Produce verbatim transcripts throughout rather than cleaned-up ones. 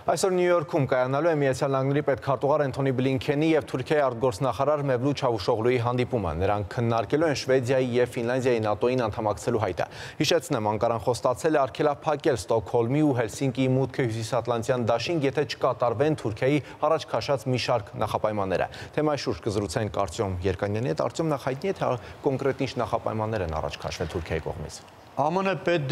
Այսօր Նյու Յորքում կայանալու է Միացյալ Նահանգների պետքարտուղար Անթոնի Բլինքենի եւ Թուրքիայի արտգործնախարար Մևլութ Չավուշօղլուի հանդիպումը։ Նրանք քննարկելու են Շվեդիայի եւ Ֆինլանդիայի ՆԱՏՕ-ին անդամակցելու հայտը։ Հիշեցնեմ, Անկարան խոստացել է արգելափակել Ստոկհոլմի ու Հելսինկիի մուտքը Հյուսիսատլանտյան դաշինք, եթե չկատարվեն Թուրքիայի առաջ քաշած մի շարք նախապայմանները։ Թեմայի շուրջ կզրուցենք Արտյոմ Երկանյանի հետ։ Արտյոմ, նախ հայտնի է, թե կոնկրետ ինչ նախապայմաններ են առաջ քաշվել Թուրքիայի կողմից։ ԱՄՆ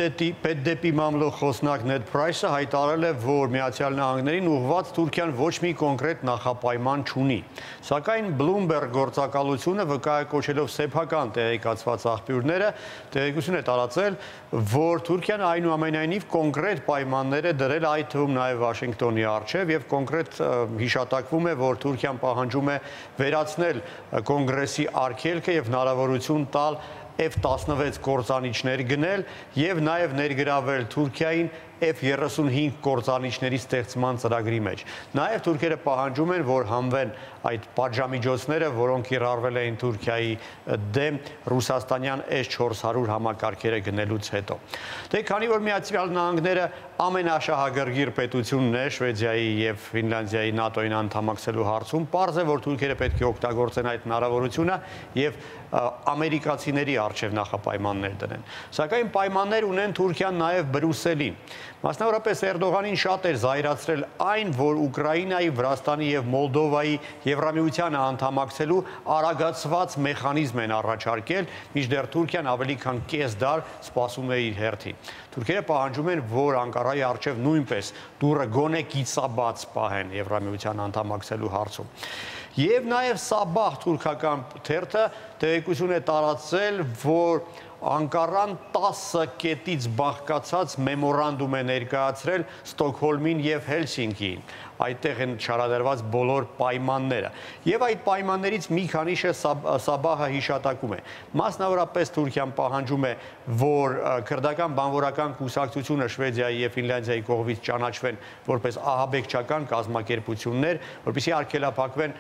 պետդեպի մամլոյ խոսնակ Նեդ Փրայսը հայտարարել է, որ Միացյալ Նահանգներին ուղղված Թուրքիան ոչ մի կոնկրետ նախապայման չունի։ Սակայն Bloomberg գործակալությունը վկայակոչելով սեփական տեղեկացված աղբյուրները տեղեկություն է տարածել, որ Թուրքիան այնուամենայնիվ կոնկրետ պայմաններ է դրել, այդ թվում նաև Վաշինգտոնի առջև, եւ կոնկրետ հիշատակվում է, որ Թուրքիան պահանջում է վերացնել կոնգրեսի արգելքը եւ հնարավորություն տալ F տասնվեց կործանիչներ գնել եւ նաեւ ներգրավել Թուրքիային F երեսունհինգ կործանիչների ստեղծման ծրագրի մեջ։ Նաեւ թուրքերը պահանջում են, որ հանվեն այդ պատժամիջոցները, որոնք կիրառվել էին Թուրքիայի դեմ ռուսաստանյան S չորս հարյուր համակարգերը գնելուց հետո։ Դե քանի որ Միացյալ Նահանգները ամենաշահագրգիռ պետությունն է Շվեդիայի եւ Ֆինլանդիայի ՆԱՏՕ-ին անդամակցելու հարցում, պարզ է, որ թուրքերը պետք է օգտագործեն այդ հնարավորությունը եւ ամերիկացիների արժեվ նախապայմաններ դնեն։ Սակայն պայմաններ ունեն Թուրքիան նաև Բրյուսելին։ Մասնավորապես Էրդողանին շատ էր զայրացրել այն, որ Ուկրաինայի, Վրաստանի եւ Մոլդովայի Եվրամիությանը անդամակցելու արագացված մեխանիզմ են առաջարկել, մինչդեռ Թուրքիան ավելի քան կես դար սպասում է իր հերթին։ Թուրքերը պահանջում են, որ Անկարայի արժեվ նույնպես դուրը գոնե կիսաբաց պահեն Եվրամիության անդամակցելու հարցում։ Եվ նաև Սաբահ թուրքական թերթը տեղեկություն է տարածել, որ Անկարան տասը կետից բաղկացած մեմորանդում է ներկայացրել Ստոկհոլմին եւ Հելսինկիին։ Այդտեղ են շարադրված բոլոր պայմանները։ Եվ այդ պայմաններից մի քանիշը Սաբահը հիշատակում է։ Մասնավորապես Թուրքիան պահանջում է, որ քրդական բանվորական կուսակցությունը Շվեդիայի եւ Ֆինլանդիայի կողմից ճանաչվեն որպես ահաբեկչական կազմակերպություններ, որպեսզի արգելափակվեն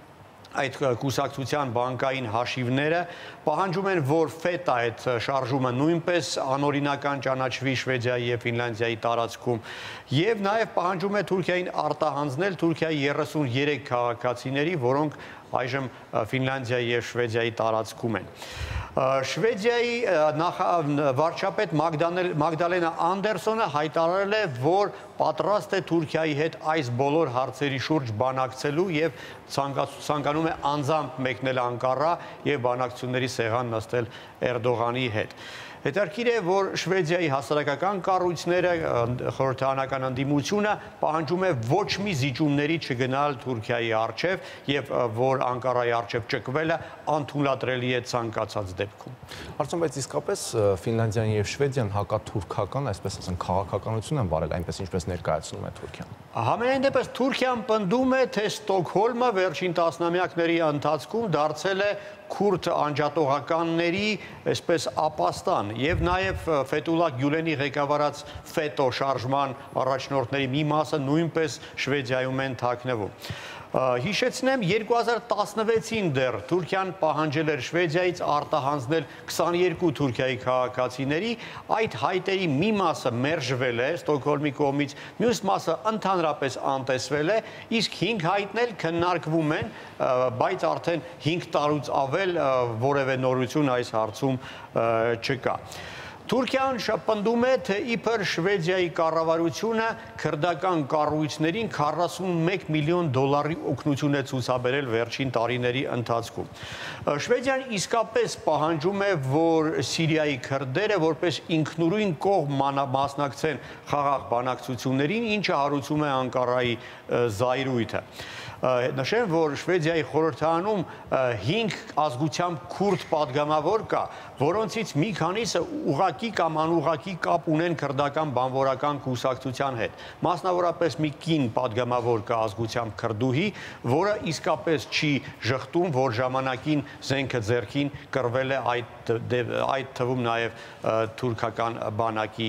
այդ կուսակցության բանկային հաշիվները, պահանջում են, որ ֆետա այդ շարժումը նույնպես անօրինական ճանաչվի Շվեդիայի եւ Ֆինլանդիայի տարածքում, եւ նաեւ պահանջում է Թուրքիային արտահանձնել Թուրքիայի երեսունյերեք քաղաքացիների, որոնք այժմ Ֆինլանդիայի եւ Շվեդիայի տարածքում են։ Շվեդիայի վարչապետ Մագդալենա Անդերսոնը հայտարարել է, որ պատրաստ է Թուրքիայի հետ այս բոլոր հարցերի շուրջ բանակցելու եւ ցանկանում է անձամբ մեկնել Անկարա եւ բանակցությունների սեղան նստել Էրդողանի հետ։ Հետաքրքիր է, որ Շվեդիայի հասարակական կառույցները, խորհրդարանական ընդդիմությունը պահանջում է ոչ մի զիջումների չգնալ Թուրքիայի առջև եւ որ Անկարայի առջև ճկվելը անթույլատրելի է ցանկացած դեպքում։ Արդյոք բայց իսկապես Ֆինլանդիան եւ Շվեդիան հակաթուրքական, այսպես ասենք, քաղաքականություն են վարել, այնպես ինչպես ներկայացնում է Թուրքիան։ Համենայն դեպս Թուրքիան պնդում է, թե Ստոկհոլմը վերջին տասնամյակների ընթացքում դարձել է քուրդ անջատողականների այսպես ապաստան եւ նաեւ Ֆետուլա Գյուլենի ղեկավարած ֆետո շարժման առաջնորդների մի մասը նույնպես Շվեդիայում են թաքնվում։ Հիշեցնեմ, երկու հազար տասնվեցին դեռ Թուրքիան պահանջել էր Շվեդիայից արտահանձնել քսաներկու Թուրքիայի քաղաքացիների, այդ հայտերի մի մասը մերժվել է Ստոկհոլմի կողմից, մյուս մասը ընդհանրապես անտեսվել է, իսկ հինգ հայտներ քննարկվում են, բայց արդեն հինգ տարուց ավել որևէ նորություն այս հարցում չկա։ Թուրքիան պնդում է, թե իբր Շվեդիայի կառավարությունը քրդական կառույցներին քառասունմեկ միլիոն դոլարի օգնություն է ցուցաբերել վերջին տարիների ընթացքում։ Շվեդիան իսկապես պահանջում է, որ Սիրիայի քրդերը որպես ինքնուրույն կողմ մասնակցեն խաղաղ բանակցություններին, ինչը հարուցում է Անկարայի զայրույթը։ Նշեմ, որ Շվեդիայի խորհրդարանում հինգ ազգությամբ քուրդ պատգամավոր կա, որոնցից մի քանիսը ուղղակի կամ անուղղակի կապ ունեն քրդական բանվորական կուսակցության հետ։ Մասնավորապես մի կին պատգամավոր կա ազգությամբ քրդուհի, որը իսկապես չի ժխտում, որ ժամանակին զենքը ձեռքին կռվել է այդ թվում նաև թուրքական բանակի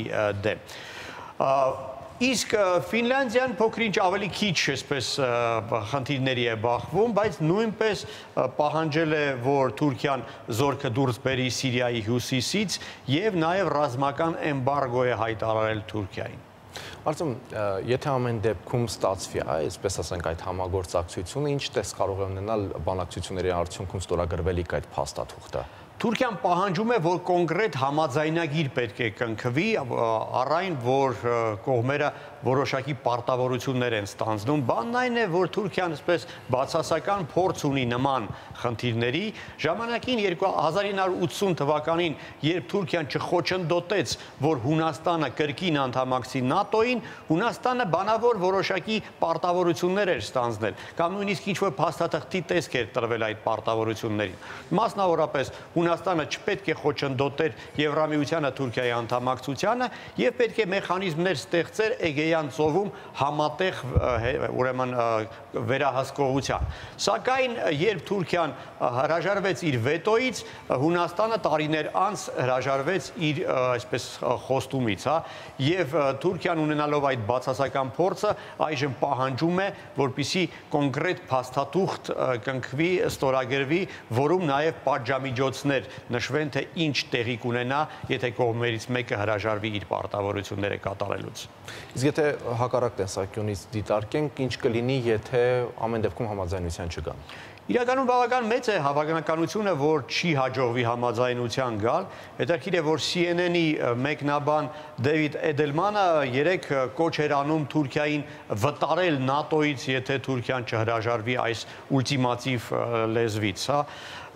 դեմ։ Իսկ Ֆինլանդիան փոքր-ինչ ավելի քիչ այսպես խնդիրների է բախվում, բայց նույնպես պահանջել է, որ Թուրքիան զորքը դուրս բերի Սիրիայի հյուսիսից եւ նաեւ ռազմական էմբարգո է հայտարարել Թուրքիային։ Արծում, եթե ամեն դեպքում ստացվի, այսպես ասենք, այդ համագործակցությունը, ինչ տեսք կարող է ունենալ բանակցությունների արդյունքում ստորագրվելիք այդ փաստաթուղթը։ Թուրքիան պահանջում է, որ կոնկրետ համաձայնագիր պետք է կնքվի, առ այն, որ կողմերը որոշակի պարտավորություններ են ստանձնում։ Բանն այն է, որ Թուրքիան այսպես բացասական փորձ ունի նման խնդիրների, ժամանակին հազար ինը հարյուր ութսուն թվականին, երբ Թուրքիան չխոչընդոտեց, որ Հունաստանը կրկին անդամակցի ՆԱՏՕ-ին, Հունաստանը բանավոր որոշակի պարտավորություններ էր ստանձնել, կամ նույնիսկ ինչ-որ փաստաթղթի տեսք էր տրվել այդ պարտավորություններին։ Մասնավորապես Հունաստանը չպետք է խոչընդոտեր Եվրամիությանը Թուրքիայի անդամակցությանը եւ պետք է մեխանիզմներ ստեղծեր Էգեյան ծովում համատեղ ուրեմն վերահսկողության։ Սակայն երբ Թուրքիան հրաժարվեց իր վետոից, Հունաստանը տարիներ անց հրաժարվեց իր այսպես խոստումից, հա, եւ Թուրքիան ունենալով այդ բացասական փորձը այժմ պահանջում է, որպիսի կոնկրետ փաստաթուղթ կնքվի, ստորագրվի, որում նաեւ պատժամիջոցներ նշվեն, թե ինչ տեղի կունենա, եթե կողմերից մեկը հրաժարվի իր պարտավորությունները կատարելուց։ Իսկ եթե հակառակ տեսանկյունից դիտարկենք, ինչ կլինի, եթե ամեն դեպքում համաձայնության չգան։ Իրականում բավական մեծ է հավանականությունը, որ չի հաջողվի համաձայնության գալ։ Հետաքրքիր է, որ C N N-ի մեկնաբան Դեվիդ Էդելմանը երեկ կոչ էր անում Թուրքիային վտարել ՆԱՏՕ-ից, եթե Թուրքիան չհրաժարվի այս ուլտիմատիվ լեզվից, հա։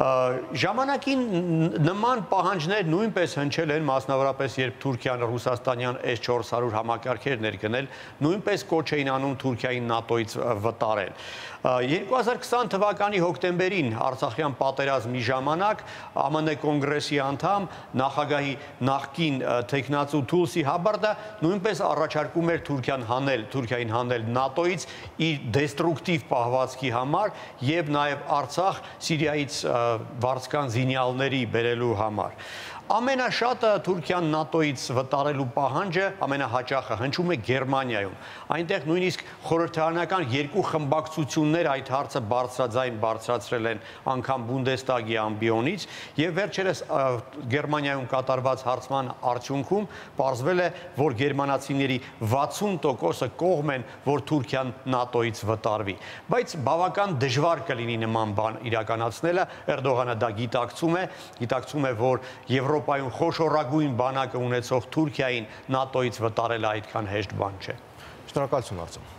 Ժամանակին նման պահանջներ նույնպես հնչել են, մասնավորապես երբ Թուրքիան ռուսաստանյան S չորս հարյուր համակարգեր ներկնել, նույնպես կոչ էին անում Թուրքիային ՆԱՏՕ-ից վտարել։ երկու հազար քսան թվականի հոկտեմբերին Արցախյան պատերազմի ժամանակ A M N կոնգրեսի անդամ նախագահի նախկին թեկնածու Թուլսի Հաբարդը նույնպես առաջարկում էր Թուրքիան հանել, Թուրքիային հանել ՆԱՏՕ-ից իր դեստրուկտիվ պահվածքի համար եւ նաեւ Արցախ Սիրիայից վարձկան զինյալների բերելու համար։ Ամենաշատը Թուրքիան ՆԱՏՕ-ից վտարելու պահանջը ամենահաճախը հնչում է Գերմանիայում։ Այնտեղ նույնիսկ խորհրդարանական երկու խմբակցություններ այդ հարցը բարձրաձայն բարձրացրել են անգամ Բունդեստագի ամբիոնից եւ վերջերս Գերմանիայում կատարված հարցման արդյունքում պարզվել է, որ գերմանացիների վաթսուն տոկոսը կողմ են, որ Թուրքիան ՆԱՏՕ-ից վտարվի։ Բայց բավական դժվար կլինի նման բան իրականացնելը, Էրդողանը դա գիտակցում է, գիտակցում է, որ Եվրոպայում խոշորագույն բանակը ունեցող Թուրքիային ՆԱՏՕ-ից վտարելը այդքան հեշտ բան չէ։ Շնորհակալություն, Արծում։